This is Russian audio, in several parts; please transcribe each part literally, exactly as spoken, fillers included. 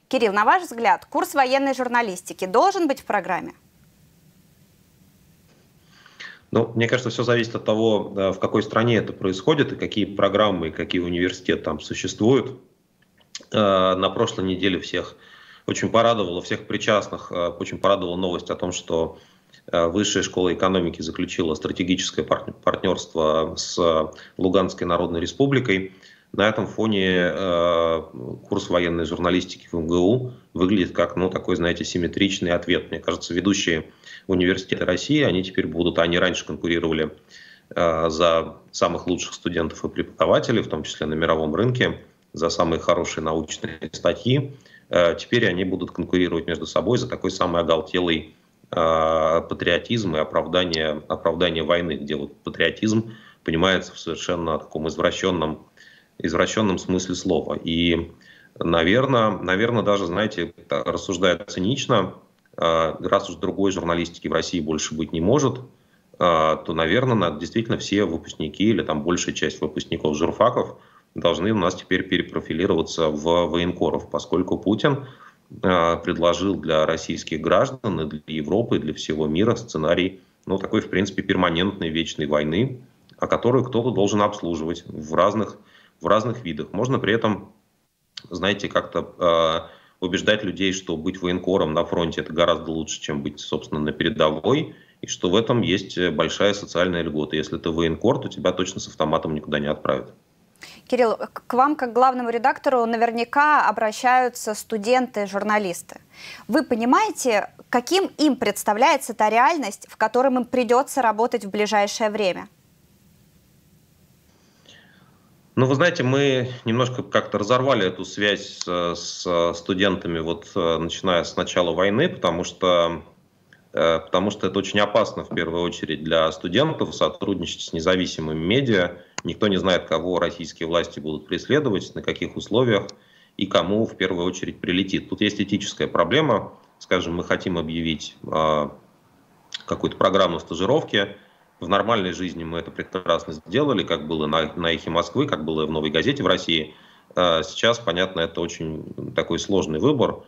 Кирилл, на ваш взгляд, курс военной журналистики должен быть в программе? Ну, мне кажется, все зависит от того, в какой стране это происходит и какие программы и какие университеты там существуют. На прошлой неделе всех очень порадовало, всех причастных, очень порадовала новость о том, что Высшая школа экономики заключила стратегическое партнерство с Луганской Народной Республикой. На этом фоне э, курс военной журналистики в эм гэ у выглядит как, ну, такой, знаете, симметричный ответ. Мне кажется, ведущие университеты России, они теперь будут, они раньше конкурировали э, за самых лучших студентов и преподавателей, в том числе на мировом рынке, за самые хорошие научные статьи. Э, теперь они будут конкурировать между собой за такой самый оголтелый э, патриотизм и оправдание, оправдание войны, где вот патриотизм понимается в совершенно таком извращенном извращенном смысле слова. И, наверное, наверное, даже, знаете, рассуждая цинично, раз уж другой журналистики в России больше быть не может, то, наверное, действительно все выпускники или там большая часть выпускников журфаков должны у нас теперь перепрофилироваться в военкоров, поскольку Путин предложил для российских граждан, и для Европы, и для всего мира сценарий, ну, такой, в принципе, перманентной вечной войны, о которой кто-то должен обслуживать в разных в разных видах. Можно при этом, знаете, как-то э, убеждать людей, что быть военкором на фронте это гораздо лучше, чем быть, собственно, на передовой, и что в этом есть большая социальная льгота. Если ты военкор, то тебя точно с автоматом никуда не отправят. Кирилл, к вам, как главному редактору, наверняка обращаются студенты, журналисты. Вы понимаете, каким им представляется та реальность, в которой им придется работать в ближайшее время? Ну, вы знаете, мы немножко как-то разорвали эту связь с, с студентами, вот начиная с начала войны, потому что, потому что это очень опасно, в первую очередь, для студентов сотрудничать с независимыми медиа. Никто не знает, кого российские власти будут преследовать, на каких условиях и кому в первую очередь прилетит. Тут есть этическая проблема. Скажем, мы хотим объявить какую-то программу стажировки. В нормальной жизни мы это прекрасно сделали, как было на, на «Эхе Москвы», как было в «Новой газете» в России. Сейчас, понятно, это очень такой сложный выбор.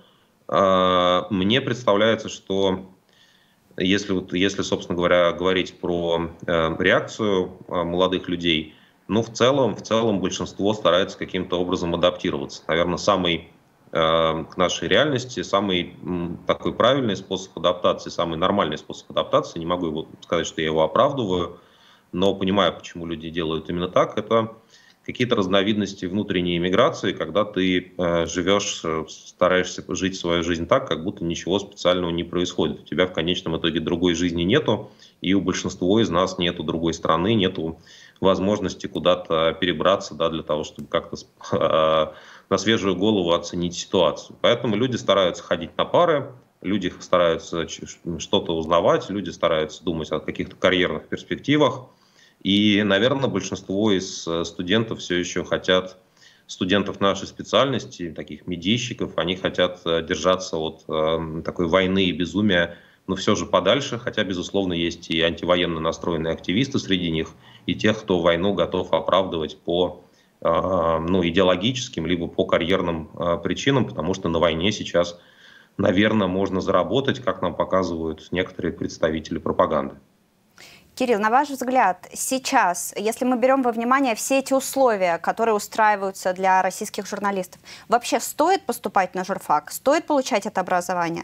Мне представляется, что если, если собственно говоря, говорить про реакцию молодых людей, ну, в целом, в целом большинство старается каким-то образом адаптироваться. Наверное, самый к нашей реальности, самый такой правильный способ адаптации, самый нормальный способ адаптации, не могу его сказать, что я его оправдываю, но понимаю, почему люди делают именно так, это какие-то разновидности внутренней иммиграции, когда ты э, живешь, стараешься жить свою жизнь так, как будто ничего специального не происходит. У тебя в конечном итоге другой жизни нету, и у большинства из нас нету другой страны, нету возможности куда-то перебраться, да, для того, чтобы как-то э, на свежую голову оценить ситуацию. Поэтому люди стараются ходить на пары, люди стараются что-то узнавать, люди стараются думать о каких-то карьерных перспективах. И, наверное, большинство из студентов все еще хотят, студентов нашей специальности, таких медийщиков, они хотят держаться от э, такой войны и безумия, но все же подальше, хотя, безусловно, есть и антивоенно настроенные активисты среди них, и тех, кто войну готов оправдывать по ну, идеологическим, либо по карьерным э, причинам, потому что на войне сейчас, наверное, можно заработать, как нам показывают некоторые представители пропаганды. Кирилл, на ваш взгляд, сейчас, если мы берем во внимание все эти условия, которые устраиваются для российских журналистов, вообще стоит поступать на журфак? Стоит получать это образование?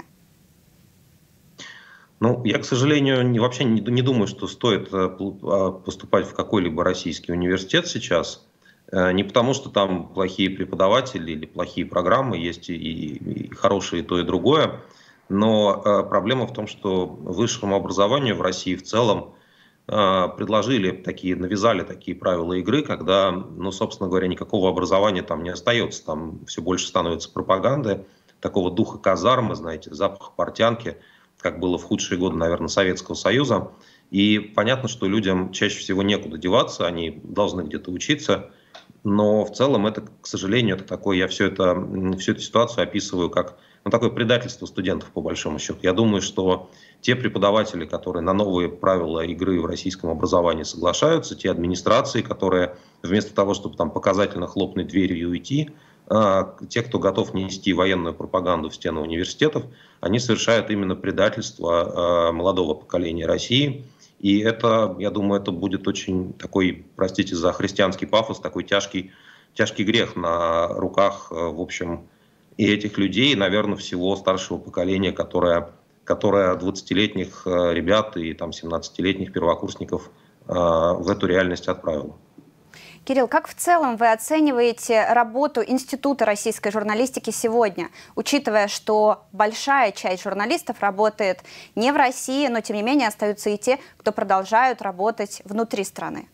Ну, я, к сожалению, не, вообще не, не думаю, что стоит поступать в какой-либо российский университет сейчас. Не потому, что там плохие преподаватели или плохие программы, есть и, и хорошие и то, и другое. Но э, проблема в том, что высшему образованию в России в целом э, предложили такие, навязали такие правила игры, когда, ну, собственно говоря, никакого образования там не остается. Там все больше становится пропаганды, такого духа казармы, знаете, запаха портянки, как было в худшие годы, наверное, Советского Союза. И понятно, что людям чаще всего некуда деваться, они должны где-то учиться. Но в целом это, к сожалению, это такое, я все это, всю эту ситуацию описываю как, ну, такое предательство студентов, по большому счету. Я думаю, что те преподаватели, которые на новые правила игры в российском образовании соглашаются, те администрации, которые вместо того, чтобы там показательно хлопнуть дверью и уйти, те, кто готов нести военную пропаганду в стены университетов, они совершают именно предательство молодого поколения России. И это, я думаю, это будет очень такой, простите за христианский пафос, такой тяжкий, тяжкий грех на руках, в общем, и этих людей, и, наверное, всего старшего поколения, которое, которое двадцатилетних ребят и там семнадцатилетних первокурсников в эту реальность отправило. Кирилл, как в целом вы оцениваете работу Института российской журналистики сегодня, учитывая, что большая часть журналистов работает не в России, но тем не менее остаются и те, кто продолжают работать внутри страны?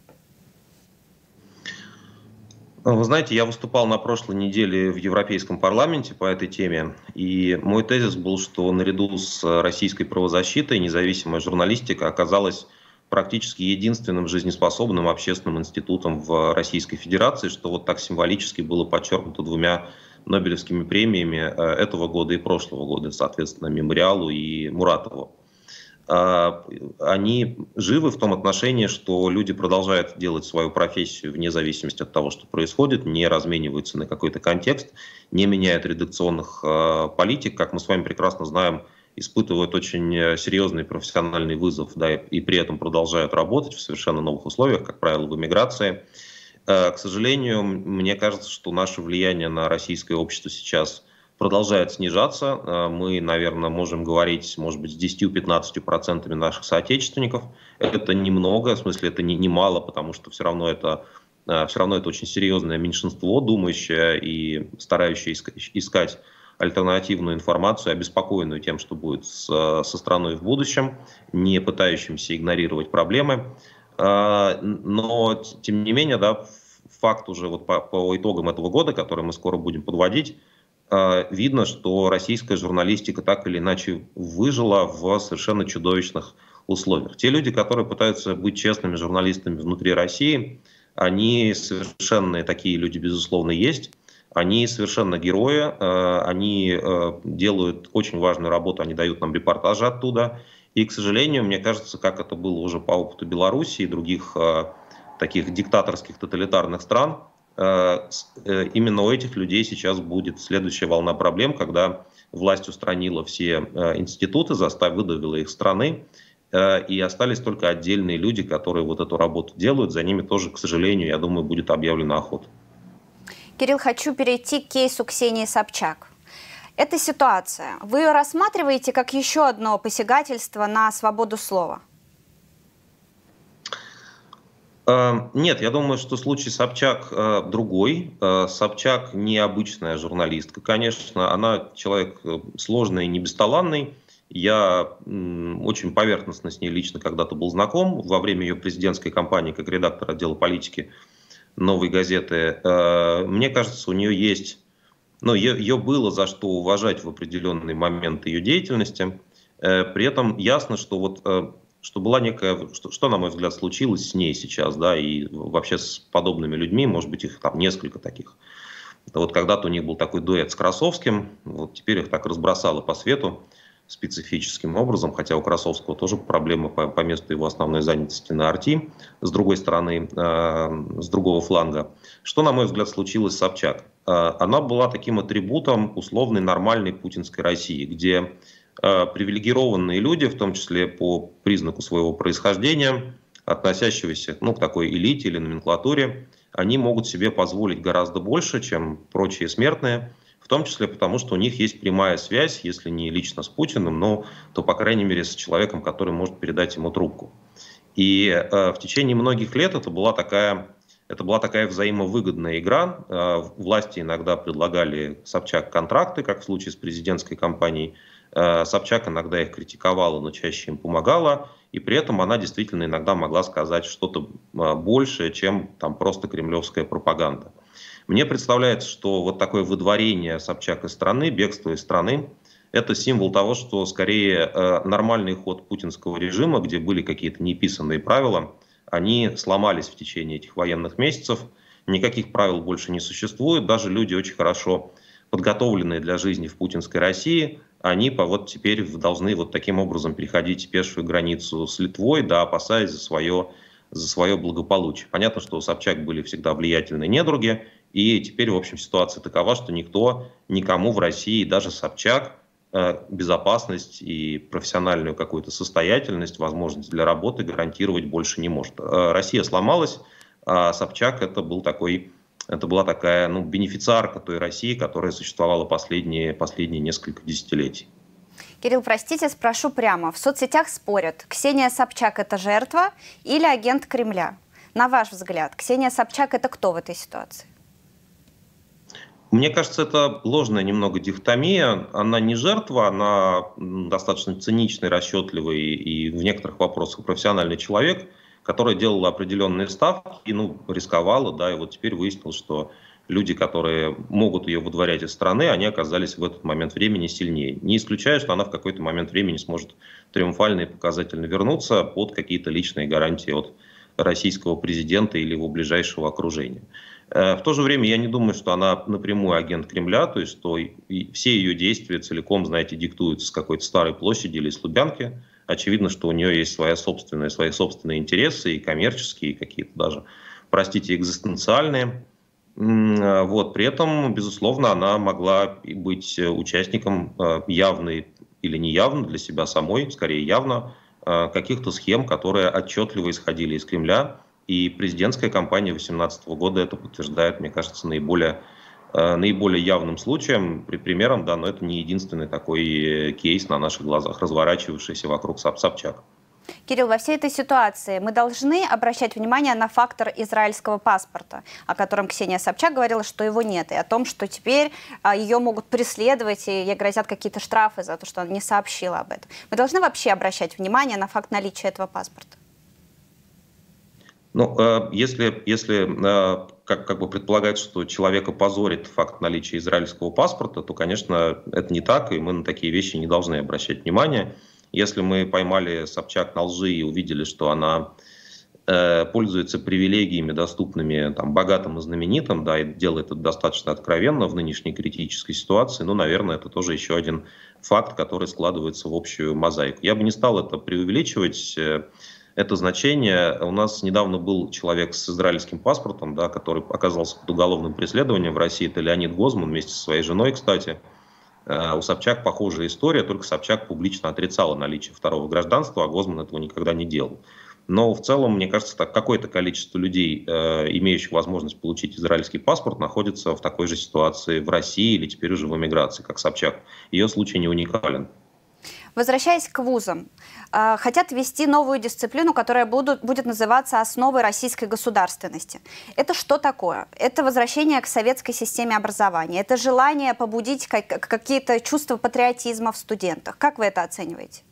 Вы знаете, я выступал на прошлой неделе в Европейском парламенте по этой теме, и мой тезис был, что наряду с российской правозащитой независимая журналистика оказалась практически единственным жизнеспособным общественным институтом в Российской Федерации, что вот так символически было подчеркнуто двумя Нобелевскими премиями этого года и прошлого года, соответственно, Мемориалу и Муратову. Они живы в том отношении, что люди продолжают делать свою профессию вне зависимости от того, что происходит, не размениваются на какой-то контекст, не меняют редакционных политик, как мы с вами прекрасно знаем, испытывают очень серьезный профессиональный вызов, да, и при этом продолжают работать в совершенно новых условиях, как правило, в эмиграции. К сожалению, мне кажется, что наше влияние на российское общество сейчас продолжает снижаться. Мы, наверное, можем говорить, может быть, с десятью-пятнадцатью процентами наших соотечественников. Это немного, в смысле, это не, не мало, потому что все равно это, все равно это очень серьезное меньшинство, думающее и старающееся искать альтернативную информацию, обеспокоенную тем, что будет с, со страной в будущем, не пытающимся игнорировать проблемы. Но, тем не менее, да, факт уже вот по, по итогам этого года, который мы скоро будем подводить, видно, что российская журналистика так или иначе выжила в совершенно чудовищных условиях. Те люди, которые пытаются быть честными журналистами внутри России, они совершенно такие люди, безусловно, есть. Они совершенно герои, они делают очень важную работу, они дают нам репортажи оттуда. И, к сожалению, мне кажется, как это было уже по опыту Беларуси и других таких диктаторских тоталитарных стран, именно у этих людей сейчас будет следующая волна проблем, когда власть устранила все институты, заставила, выдавила их страны, и остались только отдельные люди, которые вот эту работу делают. За ними тоже, к сожалению, я думаю, будет объявлена охота. Кирилл, хочу перейти к кейсу Ксении Собчак. Эта ситуация, вы ее рассматриваете как еще одно посягательство на свободу слова? Нет, я думаю, что случай Собчак другой. Собчак необычная журналистка, конечно. Она человек сложный и не бесталанный. Я очень поверхностно с ней лично когда-то был знаком во время ее президентской кампании как редактор отдела политики «Новой газеты». Мне кажется, у нее есть, ну, ее, ее было за что уважать в определенный момент ее деятельности. При этом ясно, что вот что была некая, что, что, на мой взгляд, случилось с ней сейчас, да, и вообще с подобными людьми, может быть, их там несколько таких. Вот когда-то у них был такой дуэт с Красовским, вот теперь их так разбросало по свету специфическим образом, хотя у Красовского тоже проблемы по, по месту его основной занятости на Арти, с другой стороны, э, с другого фланга. Что, на мой взгляд, случилось с Собчак? Э, она была таким атрибутом условной нормальной путинской России, где э, привилегированные люди, в том числе по признаку своего происхождения, относящегося, ну, к такой элите или номенклатуре, они могут себе позволить гораздо больше, чем прочие смертные, в том числе потому, что у них есть прямая связь, если не лично с Путиным, но то, по крайней мере, с человеком, который может передать ему трубку. И э, в течение многих лет это была такая, это была такая взаимовыгодная игра. Э, власти иногда предлагали Собчак контракты, как в случае с президентской кампанией. Э, Собчак иногда их критиковала, но чаще им помогала. И при этом она действительно иногда могла сказать что-то большее, чем там просто кремлевская пропаганда. Мне представляется, что вот такое выдворение Собчак из страны, бегство из страны, это символ того, что скорее нормальный ход путинского режима, где были какие-то неписанные правила, они сломались в течение этих военных месяцев, никаких правил больше не существует, даже люди очень хорошо подготовленные для жизни в путинской России, они вот теперь должны вот таким образом переходить пешую границу с Литвой, да, опасаясь за свое, за свое благополучие. Понятно, что у Собчак были всегда влиятельные недруги, И теперь, в общем, ситуация такова, что никто, никому в России, даже Собчак, безопасность и профессиональную какую-то состоятельность, возможность для работы гарантировать больше не может. Россия сломалась, а Собчак это был такой, это была такая, ну, бенефициарка той России, которая существовала последние, последние несколько десятилетий. Кирилл, простите, спрошу прямо. В соцсетях спорят, Ксения Собчак это жертва или агент Кремля? На ваш взгляд, Ксения Собчак это кто в этой ситуации? Мне кажется, это ложная немного дихотомия. Она не жертва, она достаточно циничный, расчетливый и в некоторых вопросах профессиональный человек, который делал определенные ставки и, ну, рисковала, да, и вот теперь выяснилось, что люди, которые могут ее выдворять из страны, они оказались в этот момент времени сильнее. Не исключаю, что она в какой-то момент времени сможет триумфально и показательно вернуться под какие-то личные гарантии от российского президента или его ближайшего окружения. В то же время я не думаю, что она напрямую агент Кремля, то есть что все ее действия целиком, знаете, диктуются с какой-то старой площади или с Лубянки. Очевидно, что у нее есть своя собственная, свои собственные интересы, и коммерческие, и какие-то даже, простите, экзистенциальные. Вот. При этом, безусловно, она могла быть участником явной или неявно для себя самой, скорее явно, каких-то схем, которые отчетливо исходили из Кремля. И президентская кампания две тысячи восемнадцатого года это подтверждает, мне кажется, наиболее, наиболее явным случаем, примером, да, но это не единственный такой кейс на наших глазах, разворачивавшийся вокруг Собчак. Кирилл, во всей этой ситуации мы должны обращать внимание на фактор израильского паспорта, о котором Ксения Собчак говорила, что его нет, и о том, что теперь ее могут преследовать, и ей грозят какие-то штрафы за то, что она не сообщила об этом. Мы должны вообще обращать внимание на факт наличия этого паспорта? Ну, если, если как, как бы предполагать, что человека позорит факт наличия израильского паспорта, то, конечно, это не так, и мы на такие вещи не должны обращать внимание. Если мы поймали Собчак на лжи и увидели, что она э, пользуется привилегиями, доступными там, богатым и знаменитым, да, и делает это достаточно откровенно в нынешней критической ситуации, ну, наверное, это тоже еще один факт, который складывается в общую мозаику. Я бы не стал это преувеличивать. Это значение. У нас недавно был человек с израильским паспортом, да, который оказался под уголовным преследованием в России. Это Леонид Гозман вместе со своей женой, кстати. У Собчак похожая история, только Собчак публично отрицала наличие второго гражданства, а Гозман этого никогда не делал. Но в целом, мне кажется, так, какое-то количество людей, э, имеющих возможность получить израильский паспорт, находится в такой же ситуации в России или теперь уже в эмиграции, как Собчак. Ее случай не уникален. Возвращаясь к вузам, э, хотят ввести новую дисциплину, которая будут, будет называться «Основы российской государственности». Это что такое? Это возвращение к советской системе образования, это желание побудить как, какие-то чувства патриотизма в студентах. Как вы это оцениваете?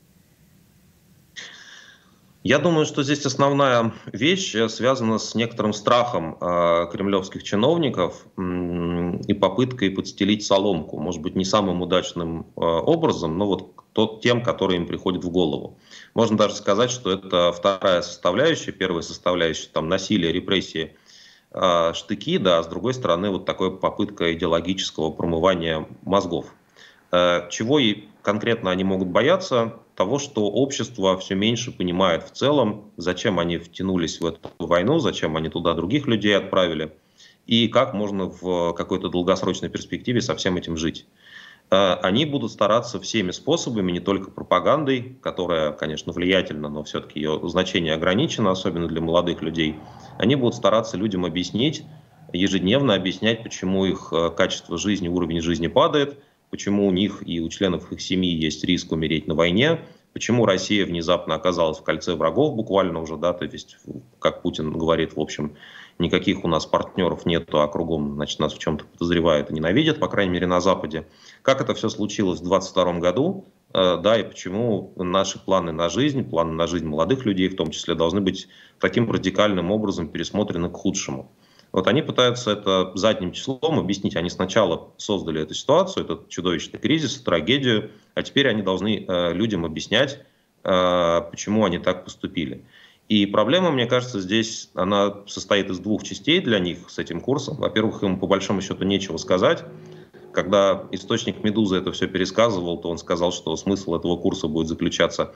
Я думаю, что здесь основная вещь связана с некоторым страхом э, кремлевских чиновников э, и попыткой подстелить соломку. Может быть, не самым удачным э, образом, но вот тот, тем, который им приходит в голову. Можно даже сказать, что это вторая составляющая, первая составляющая, там, насилие, репрессии, э, штыки, да, а с другой стороны, вот такая попытка идеологического промывания мозгов. Э, чего и конкретно они могут бояться? Того, что общество все меньше понимает в целом, зачем они втянулись в эту войну, зачем они туда других людей отправили, и как можно в какой-то долгосрочной перспективе со всем этим жить. Они будут стараться всеми способами, не только пропагандой, которая, конечно, влиятельна, но все-таки ее значение ограничено, особенно для молодых людей. Они будут стараться людям объяснить, ежедневно объяснять, почему их качество жизни, уровень жизни падает, почему у них и у членов их семьи есть риск умереть на войне, почему Россия внезапно оказалась в кольце врагов буквально уже, да, то есть, как Путин говорит, в общем, никаких у нас партнеров нету, а кругом, значит, нас в чем-то подозревают и ненавидят, по крайней мере, на Западе. Как это все случилось в двадцать втором году, э, да, и почему наши планы на жизнь, планы на жизнь молодых людей в том числе, должны быть таким радикальным образом пересмотрены к худшему. Вот они пытаются это задним числом объяснить. Они сначала создали эту ситуацию, этот чудовищный кризис, трагедию, а теперь они должны э, людям объяснять, э, почему они так поступили. И проблема, мне кажется, здесь она состоит из двух частей для них с этим курсом. Во-первых, им по большому счету нечего сказать. Когда источник «Медузы» это все пересказывал, то он сказал, что смысл этого курса будет заключаться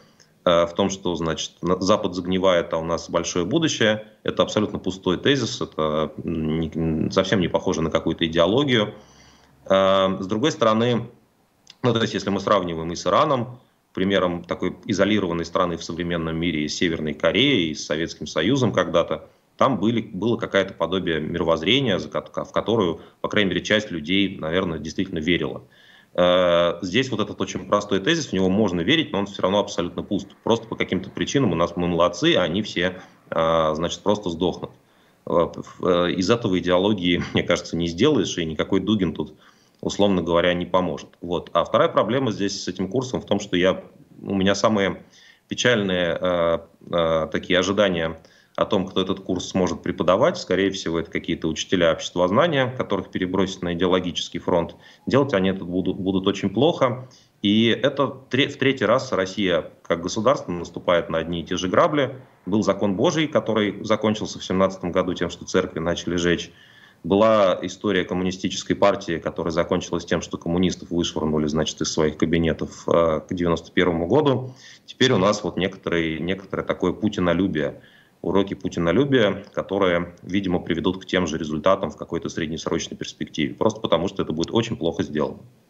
в том, что, значит, Запад загнивает, а у нас большое будущее. Это абсолютно пустой тезис, это не, совсем не похоже на какую-то идеологию. С другой стороны, ну, то есть, если мы сравниваем и с Ираном, примером такой изолированной страны в современном мире, и с Северной Кореей, и с Советским Союзом когда-то, там были, было какое-то подобие мировоззрения, в которую, по крайней мере, часть людей, наверное, действительно верила. Здесь вот этот очень простой тезис, в него можно верить, но он все равно абсолютно пуст. Просто по каким-то причинам у нас мы молодцы, а они все, значит, просто сдохнут. Из этого идеологии, мне кажется, не сделаешь, и никакой Дугин тут, условно говоря, не поможет. Вот. А вторая проблема здесь с этим курсом в том, что я, у меня самые печальные э, э, такие ожидания о том, кто этот курс сможет преподавать. Скорее всего, это какие-то учителя обществознания, которых перебросят на идеологический фронт. Делать они это будут, будут очень плохо. И это в третий раз Россия как государство наступает на одни и те же грабли. Был закон Божий, который закончился в семнадцатом году тем, что церкви начали жечь. Была история коммунистической партии, которая закончилась тем, что коммунистов вышвырнули, значит, из своих кабинетов э, к девяносто первому году. Теперь у нас вот некоторые, некоторое такое путинолюбие, уроки путинолюбия, которые, видимо, приведут к тем же результатам в какой-то среднесрочной перспективе. Просто потому, что это будет очень плохо сделано.